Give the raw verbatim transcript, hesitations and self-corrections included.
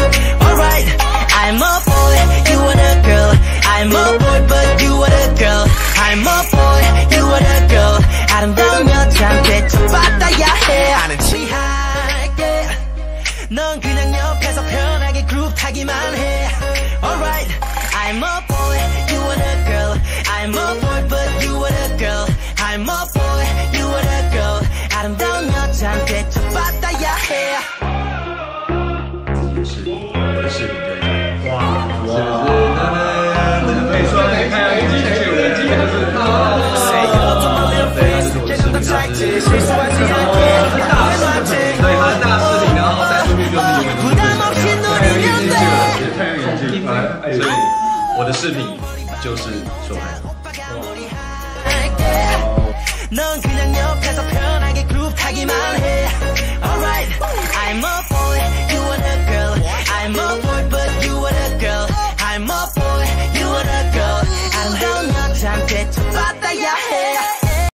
Alright, I'm a boy, you are the girl. I'm a boy, but you are the girl. I'm a boy, you are the girl. 아름다운 여자한테 촉받아야 해. 나는 취할게. 넌 그냥 옆에서 편하게 그룹 타기만 해. Alright, I'm a boy, you are the girl. I'm a boy, but you are the girl. I'm a boy, you are the girl. 아름다운 여자한테 촉받아야 해. 是，我的视频对。哇哇！可以说可以看下眼睛，去我的眼睛就是啊，对，这是我的视频，就是所以它是大视频，所以它是大视频，然后再出去就是永远都是太阳眼镜去了，太阳眼镜，所以我的视频就是说爱。